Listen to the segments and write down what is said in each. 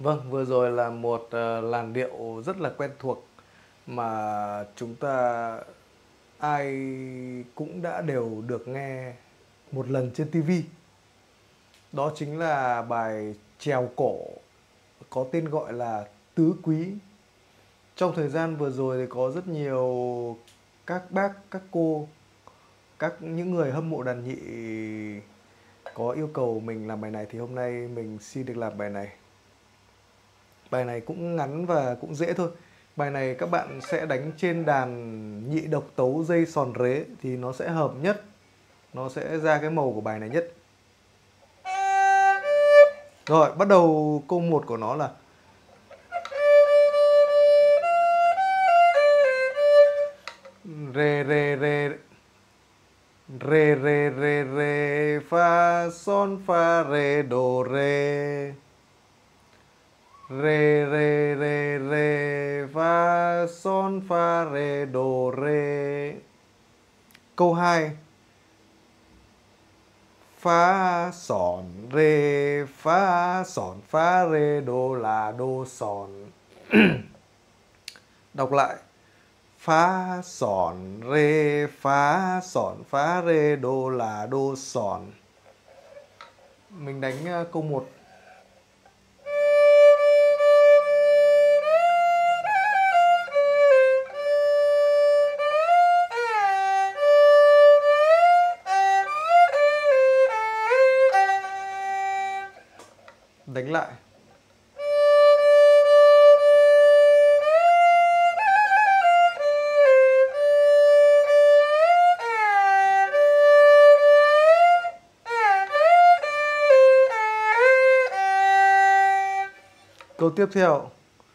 Vâng, vừa rồi là một làn điệu rất là quen thuộc mà chúng ta ai cũng đã đều được nghe một lần trên TV. Đó chính là bài chèo cổ có tên gọi là Tứ Quý. Trong thời gian vừa rồi thì có rất nhiều các bác, các cô, những người hâm mộ đàn nhị có yêu cầu mình làm bài này, thì hôm nay mình xin được làm bài này. Bài này cũng ngắn và cũng dễ thôi. Bài này các bạn sẽ đánh trên đàn nhị độc tấu dây sòn rế thì nó sẽ hợp nhất, nó sẽ ra cái màu của bài này nhất. Rồi, bắt đầu câu 1 của nó là rê rê rê rê rê rê rê fa son fa rê đô rê rê rê rê rê fa son fa rê đô rê. Câu 2 phá sòn rê phá rê đô là đô sòn. Đọc lại phá sòn phá rê đô là đô sòn. Mình đánh câu 1. Đánh lại. Câu tiếp theo.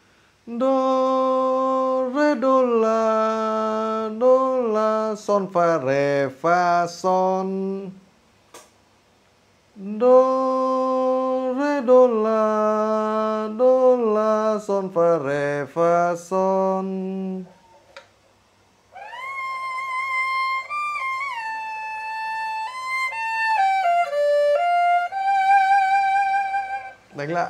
Đô rê đô la son fa rê fa son. Đô rê đô la son fa rê fa son. Đánh lại.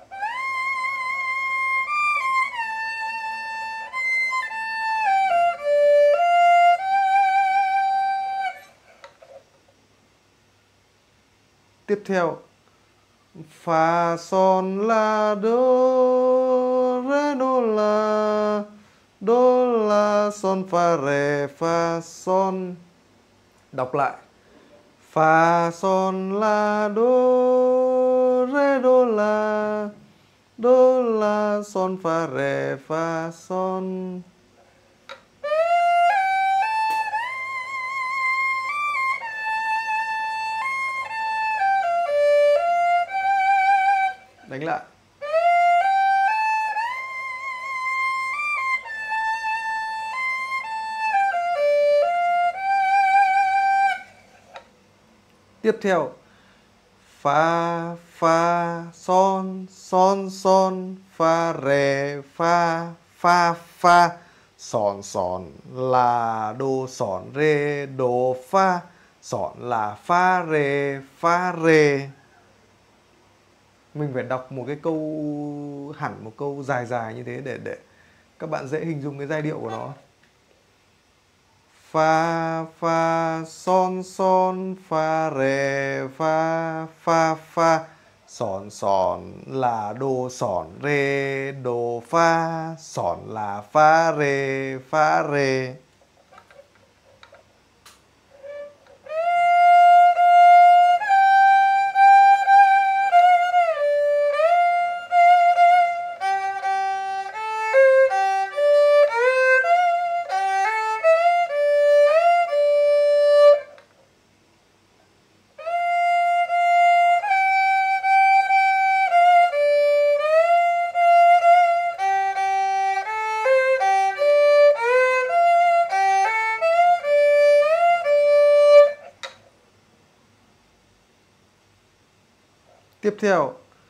Tiếp theo fa son la đô rê đô la son fa rê fa son. Đọc lại fa son la đô rê đô la son fa rê fa son. Đánh lại. Tiếp theo fa son fa rê fa son là đô sòn rê đô fa sòn là fa rê. Mình phải đọc một cái câu hẳn, một câu dài dài như thế để các bạn dễ hình dung cái giai điệu của nó. Fa son fa rê fa sòn là đô sòn rê đô fa sòn là fa rê. Tiếp theo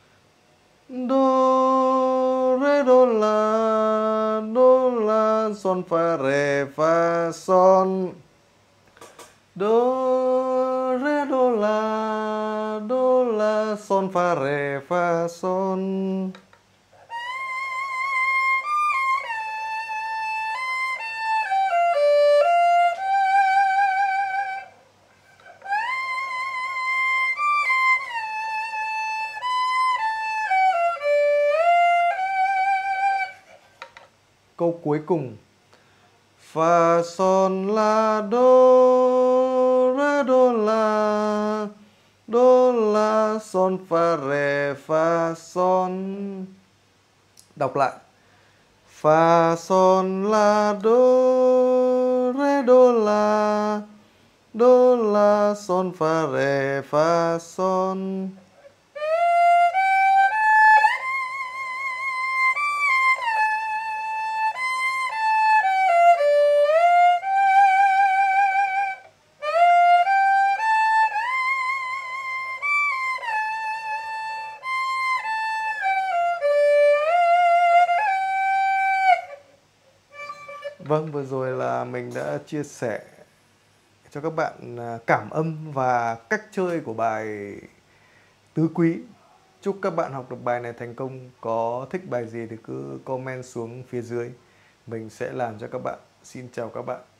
đô rê đô la son fa rê fa son. Đô rê đô la son fa rê fa son. câu cuối cùng. Fa son la do la son fa re fa son. Đọc lại. Fa son la do la son fa re fa son. Vâng, vừa rồi là mình đã chia sẻ cho các bạn cảm âm và cách chơi của bài Tứ Quý. Chúc các bạn học được bài này thành công. Có thích bài gì thì cứ comment xuống phía dưới, mình sẽ làm cho các bạn. Xin chào các bạn.